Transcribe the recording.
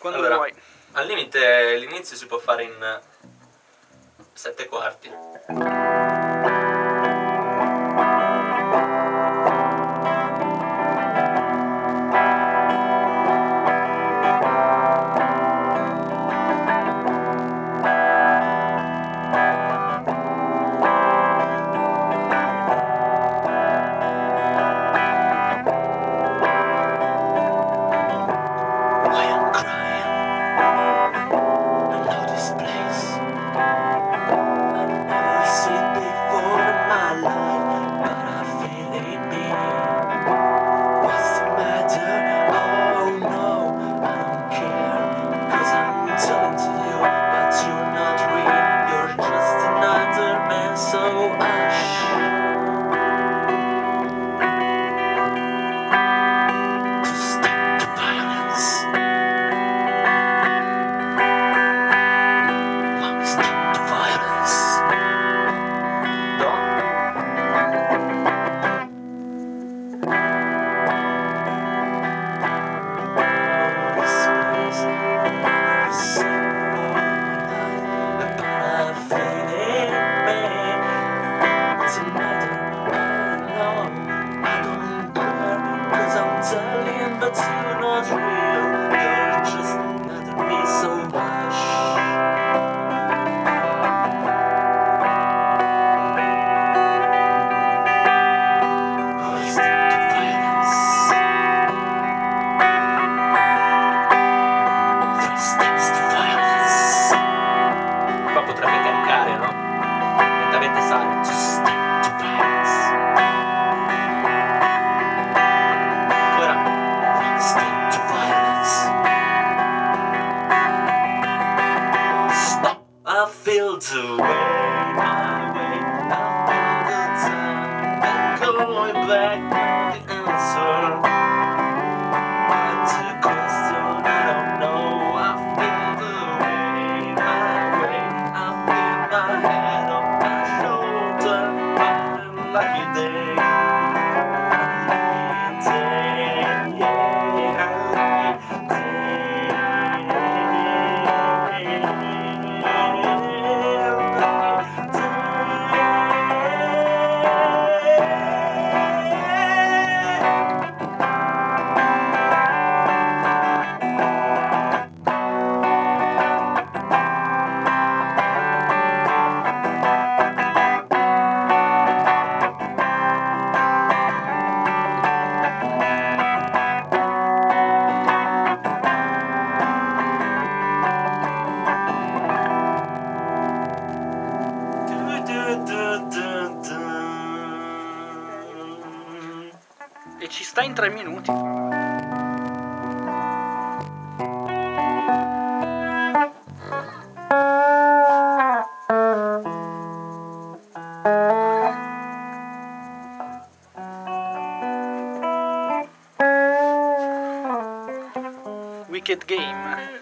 Quando Allora, vuoi. al limite l'inizio si può fare in 7 quarti. But you're not real, you're just another me, so hush. Stick to violence. 3 steps to violence. Qua potrebbe caricare, no? Lentamente sale. To stick to violence. Step to violence. Stop. I feel the way, my way. I feel the time. I'm going back to the answer. That's a question I don't know. I feel the way, my way. I feel my head on my shoulder. My lucky day. E ci sta in 3 minuti. Wicked Game.